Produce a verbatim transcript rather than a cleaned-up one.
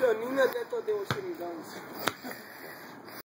Io non ho detto devo essere in danza.